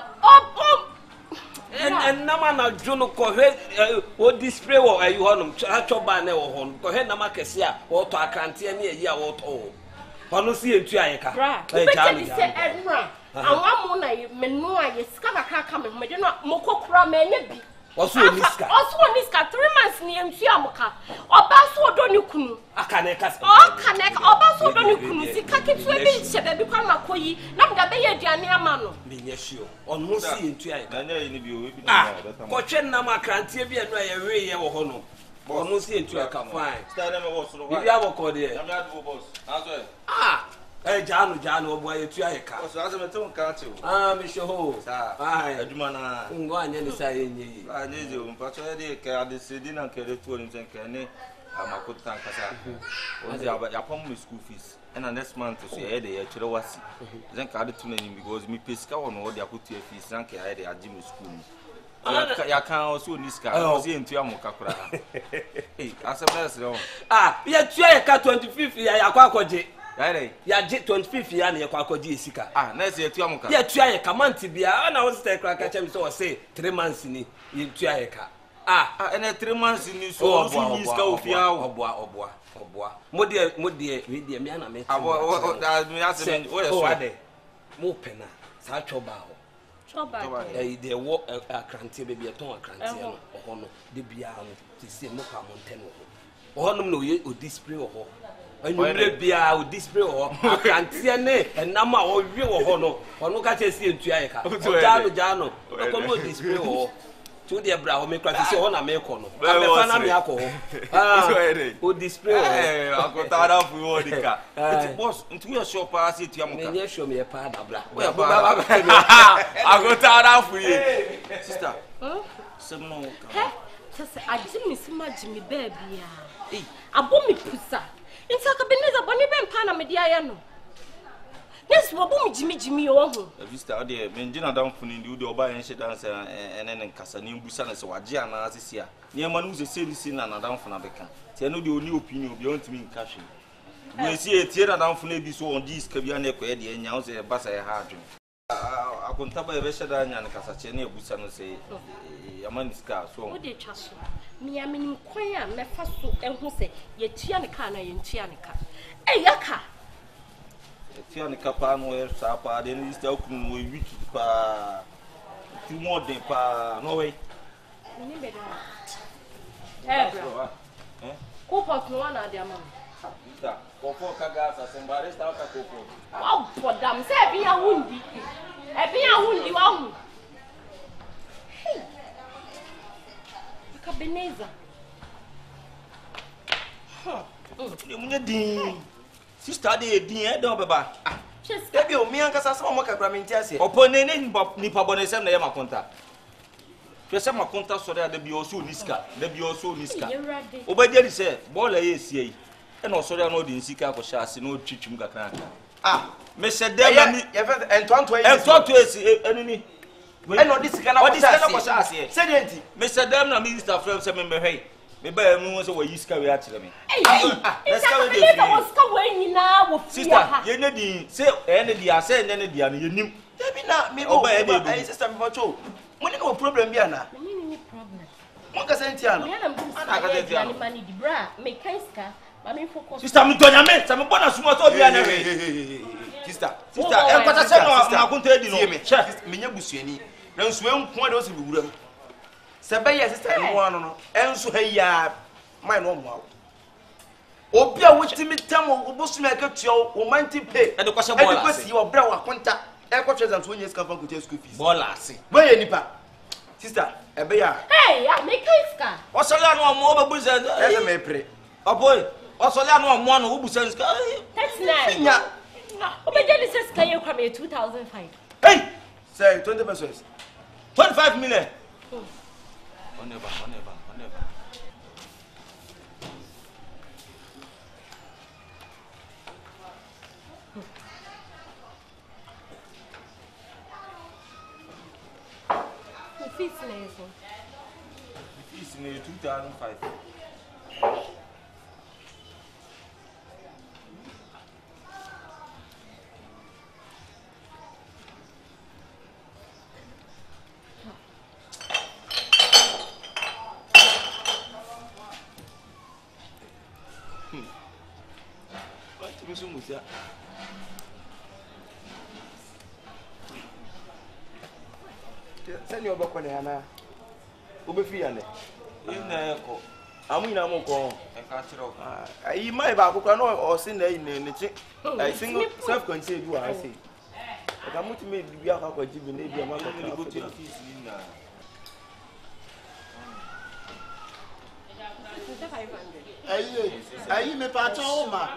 en na ma na dwono ko he o display wo ayi honum acho ba na wo hon ko he na ma kese a wo to akante ne yi a wo to ono si entu ayeka e jani se enra anwa mo na me no aye sika kakaka me de no mokokura ma enya bi oso oniska 3 months ni entu amuka oba so odo ni kunu akane kasa oba so odo ni kunu sika ketu e bi che be kwa makoyi na mda be ye aduane ama no menye hio ono si entu ayeka na nya ni bi o bi na ko twen na makrantie bi enu aye we ye wo ho no ono si entu ayeka fine stand na me wo so no bi aboko de na me adu boss aso jano obo aye tu ayeka so aso me tun kan ti me show aduma na ngo anya ni sa yenye anye je o mpacho de ke adesedi na ke retu oni sen ke ne amakuta nkasa ozi yapom me school fees and next month so e dey chere wasi then ka dey tuna ni because me pesika wono wo dey akutu fees rank ya dey agi me school ya kan also niska ozi entu amoka kura eh asem na ya tua ya ka 25 ya akwakoje ya je 25 ya na akwakoje esika na se tua amoka ya tua ya ka month bia na wo stay kra ka chem so say 3 months ni ya tua ya ka and 3 months ni so niska ofia oboa modie we dia me na me me asem wo so ade mo pena sa choba ho de wo akrantie be bia ton akrantie no ho no de bia no ti se mo pa monten ho no no o display ho anumre bia o display ho akrantie ne enam a o hwe ho no ono ka che sie ntua ye ka o ja no ko no display ho to the bra ho me kra se ho na me ko no me fa na me akọ ho o display ho akotara fu ho dika it boss ntumi o shop pass it yamuka me show me pa da bra akotara fu ye sister semno ka sese ajimi sima jimi baby ya abo me pusa ntaka beneza boni be mpa na me dia ye no yes wo bum jimi yo ho sister ade me ngina dan fu ni ndi udi oba yen shedan se enen nkasa ni mbusa na se waje ana asisia ni ema no se ni na dan fu na beka ti eno de oni opinion bi on timi nka hwe we si etie na dan fu na bi so on dis ka bi na ekoye de nya o se basa ye ha adwen akonta ba be shedan nya nkasa che na ebusa no se amani ska so o de twa so mi amini kwan a me fa so ehu se ye tua ne ka na ye ntua ne ka yaka Tiani kapa no e sapa de ni sta okun we wiki pa ti mo de pa no way ni be bra ko pot no na de amam ita ko fo kaga sa sembare sta ka ko wa podam se bi ya hundi wa hu ka beneza ni munye din sister de din don baba ebi o mi anka sasa mo kakra menti ase opo ne ni pa bonesem na ye makonta twese makonta sore ade bi oso niska obedi ri se ball ye esie yi e na sore na odi nsika akosha ase na otwitwum kakra me se dem na ni ye fe entonto esi enuni e no di sika na akosha ase se de enti me se dem na minister frem se me mehwe me ba mu so wa yiska we atire me let's go we dey was ka we nyina wo sister ye ne di se ne di ase ne dia no ye nim debi na me bo ba sister me bocho mo ni no problem bia na ni problem mo ka senti ana ana ka senti ana mani di bra me kaiska ba me focus sister me tonya me se me bona sumo to bia na we sister e kwata se no ma kunta edi no me nya busuani na nsuwe nko ade o se biwuram Sabaya sister no one no enso ha ya mai no mo obi a wotimi tam obosu na katua o manti pay e de kwose ball ase e de kwesi o bra wa konta e kwa treasure so onye ska fan kutia school fees ball ase boye nipa sister e be ya ya make iska o so ya no mo babu se e me pre o boy o so ya no mo no ubu se ska that's nice nya o be jeli se ska ye kwa me 2005 hey say 20 pesos 25 million Never. The fees in 2005. Musia sani obako ne ana obefi ya ne ina eko amuna mo ko e ka tiro ayi mai ba akokra no o se na ne chi I single self contained do I say e ka muti me bibia akwa jibi na bibia ma ko go to fees ni na ayi me pa cha o ma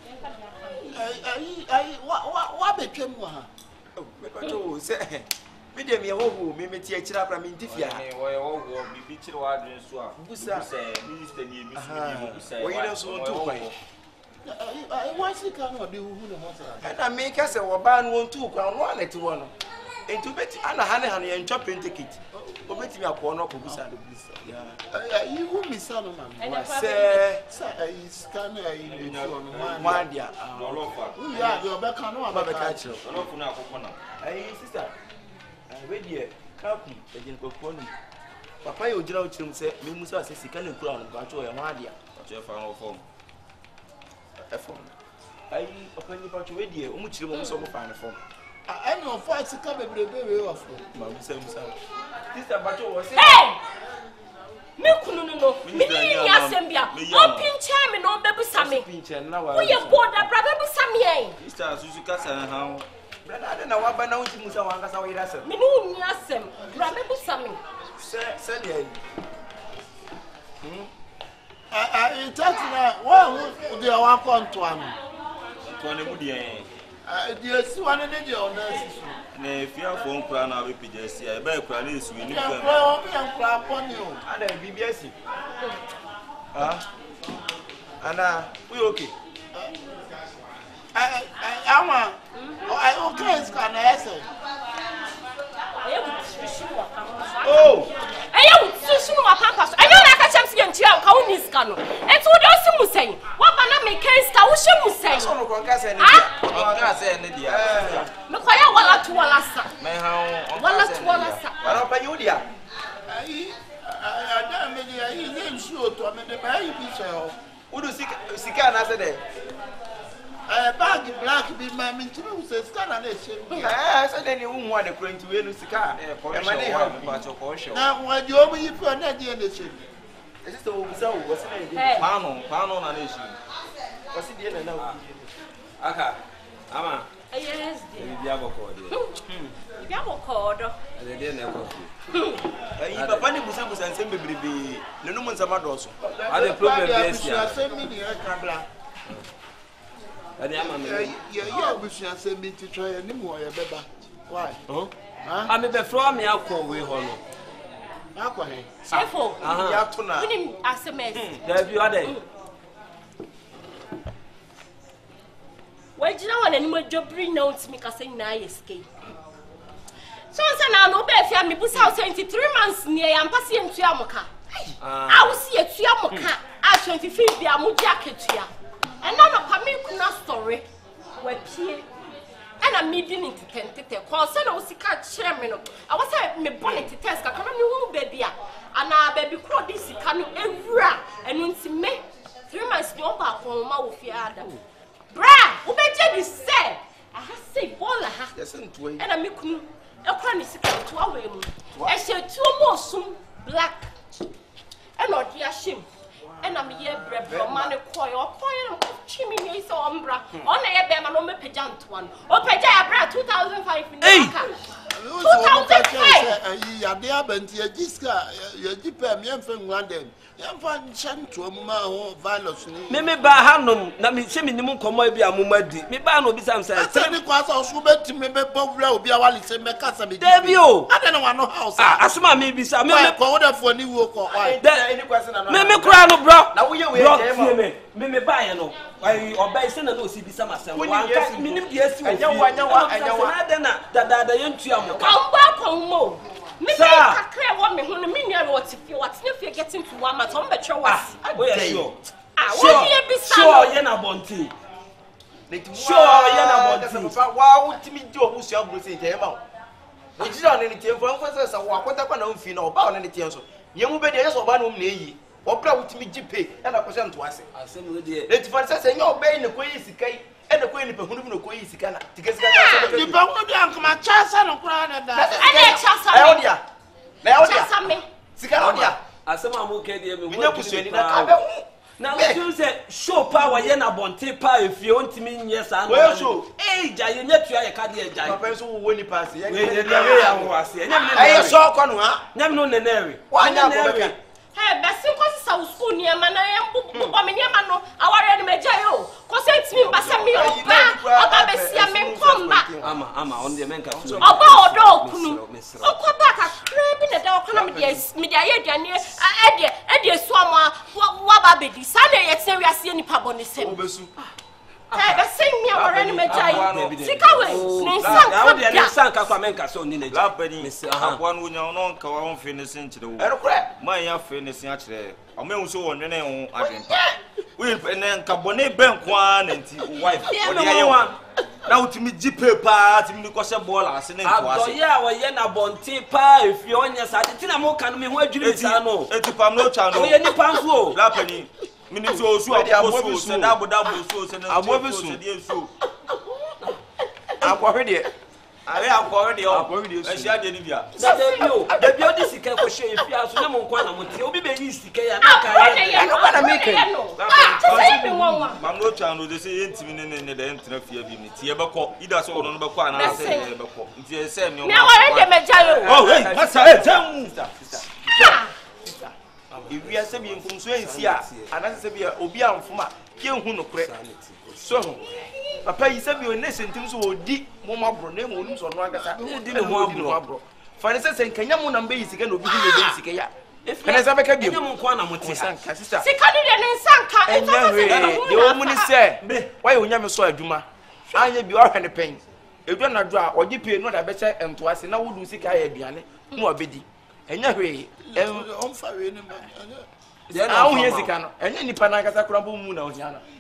ayi wa betwem wa ha me pa cho se Me me ho me ti e kira pra me ntifia. We wo bibi kire wa adwen so a. Busa minister ni emi so busa. We yin so ntu kwan. Why she cannot do who the house? And I make us a waban won tu kwan no aneti wo no. Entu beti ana hane ye ntwa pentekit. Obeti me akọ no ko busa do busa. Yeah. You who miss Solomon? Say is can you one dia. No lo fa. Yeah, you be can no Abeka chiro. No fu na akoko na. Sister. We die kapu ejin kokko no. Papa ye ogira o chirim se me musa se sika ne kura no ba cho ye ho dia. Che fa no form. Form. Papa ni pa cho we die o mu chirim o so mo fa ne form. I know for sika bebrebe of. Ma musa. Sister ba cho wo se. Hey! Me kunu no. Me ni asem bia. O pinche me no bebusa me. Pinche na wa. Wo ye boda bra bebusa me en. Sister Susu kasa na ha. Brother na wa ba na unti musa wa ngasa wa ira se. Me no ni asem. Bra bebusa me. Se dia. I tell you what they are to am. To ne mu die. The see one in the owners. Na fia fo nkura na we pija sia e ba kura na esu ni You fam. are upon you. Ada BBS. Ana, we okay. I okay scan answer. Oh. Ayo susu no pampa so. Ayo na ka chamsi yentia ka woni ska no. Enti wo de osi musen. Wa ba na me kan ska wo hye musen. So no kon ka se ne dia. Kon ka se ne dia. Me ko ya wala to wala sa. Me ha Wala to wala sa. Ara pa yudia. I don't mean he didn't show to me the baby show. Udu sika na se de. Bag black be my mintu say scan na she. So then you hu ade kura nti we no sika. E ma ne ha pa cho ko hye. Na wa di omo yi for na die na she. E se wo busa wo se na de. Pano na esu. O se die na wo. Aka. Ama. Yes, Ni dia boko de. Bia boko do. De dia na ko fi. Papa ni busa nsem bebrebe. Ne no mu nsama do so. Ade problem be sia. Say me the kabla. Ani ama me. Yeah, busia say me to try any more ya beba. Why? Ami be fro me akọ we ho no. Akọ he. Sefo. Ya to na. Wini SMS. Da bi ade. Wajina wana ni mojobri na untimi kase nyina yeske. So nsa na no be afia me busa 23 months ne ya mpase entu amoka. Ah wo si etu amoka a 25 bia mo dia ketua. Ena no pa me kuna story wa pie. Ana me di ni tentete ko se na wo sika kire me no. A wo se me bonnet test ka kana me hu baby a. Ana baby kro di sika no ewura enu nti me 3 months ni oba ko ma wo fie ada. Bra, ubeje di se. Aha say bola ha. Yesen tuwe. Ena me kunu ekra ni sika to awe mu. E hye tuo mo sum black. Ena odi ahim. Ena me ye brebro ma ne koy na chimi ni se ombra. Ona ye be ma no me peja ntoa no. O peja ya bra 2005 ni aka. 2005. Ya de abenti ejiska ya jipe me emfe nwandem. Yamfa nchanto mu ma ho virus ni. Me ba hanom na me se me nim nkomo bi amomadi. Me ba no bi sam say. Tani kwa sa osu beti me be bovra obi awali se me kasa me. Debi o. Ade na wano house. Asoma me bi sa me ko woda fo ni wo ko. Any question na no. Me kura no bro. Na wo ye we dey me ba ye no. Wai obai se na no si bi sam asem. Wan ka me nim de asi wo. Anyawa Na de na dada yentu amoka. Kwamba me kakra wo me hu no me nua wo tifi what ne fie getting to one month on betwe was Oh yeah, sure. Wo ye bi sa Sure, ye na bonti. Sure, ye na bonti. Papa wa utimi di obusu aburo se je ma. O jira ne tie fo anfa se wa kwata kwa na mfi na oba one ne tie so. Ye mu be de ye so oba na um na eyi. Obra utimi gipe e na kwose nto ase. Asem we de. Eti fa se nye oba yi ne koyi sikai. E na koyi ne pe hunu no koyi sika na. Tike sika ka se. Di ba wo di ankama chasa no kura na da. Ade chasa me. Na odia. Na odia. Chasa me. Sika odia. Asem amoke de me. Me nya kusuani na ka be hu. Na we say show power ye na bonte pa efie ontimi nye sa no. We show. Ja ye nyatua ye ka de ja. Papa so wo ni pass ye. We ye ya wo ase. Nyam ne. Aye so kwa no ha. Nyam no ne newe. Wa nya ko be ka. Hey, besi ko sa school ni ma na ye mbu me ni ma no aware ni meja yo. Ko se ntimi mba se mi oba besi ya me nkomba. Ama on de menka so. Oba odo okunu. ye duane e de so ama wa ba bedi sa na ye tse wiase nipa bone sem obesu eh be sen mi awore ni mejai sika we ni sanka kwa menka so ni na la pani akwa no nya no nka wa mfe ne sen kire wo man ya fe ne sen akire amahu so wonne ne ho adwempa we ne nka bone ben kwa na nti wife odi ya ye na utimi jipe pa timi ko se ball ase ne nto ase ya wo ye na bonti pa efie onya sa ti na mo kan me ho adwiri sa no eti pam no cha no wo ye ni panso o la pani minute osu akoso se dabo so se na abobisu akwa de are akwa de o e sia de ni bia da bio di sika ko hwe efie aso na mo nkwa na mo tie obi be ni sika ya na ka ya no kana make mam no cha no de se yentimi ne de entra fie bi ni tie beko ida so no beko ana se beko ntie se mi o na wore de mejayo oh hey pasa tem if we are saying from so ensia anase be obi amfoma ke hu no kure so papa yi se be o ne sentim so odi mo mabro na mo nim so no agasa odi ne ho abro fa ne se nkanya mo na mbe yi sika na obi hu ne be sika ya kana se be ka bi mo nkwa na mo tie sanka sister sika de ne nsanka de o mu ni se why onya me so adwuma anya bi o hwe ne pen edwa na do a ogi pe no da be che ento ase na wodu sika ya aduane no obedi enya hwe on fa we ne man ah ohia sika no enya nipa na akasa kura bo mu na ohia na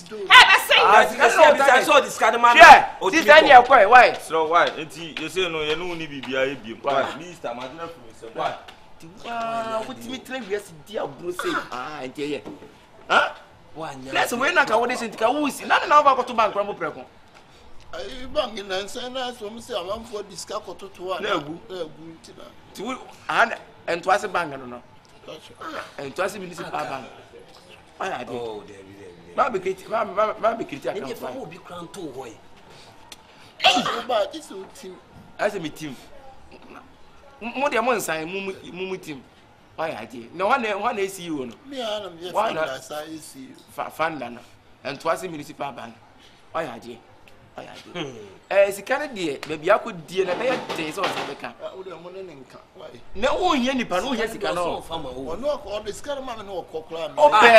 I saw this kind of man. Oh, this any akwa why? So why? Enti you say no, you no ni bibia e biem. Why? Mr. Madina from say why? What me tell you yes dia bro say. Ah, enti ye. Huh? Wanya. Let's we na ka wo dey sentika wo si. Na na over to bank ram preko. Ai bank na nsa na so me say am for disca kototo a. Na egu ntina. Ti wo an ento ase bank no. Ento ase municipal bank. Why dey? Oh, there. Ma be kriti account. Ni fa obi kran to hoy. Ba this team. Ase me team. Mo de mo nsan mu team. Why aje? Na one AC you no. Me am ye fan na sa AC. Fan na. Ento ase municipal bank. Why aje? Sika ne de baby akodi na be te so se beka. O de mo ne nka. Why? Na wo hia nipa no hia sika no. Ono ko o de sika man no ko kra.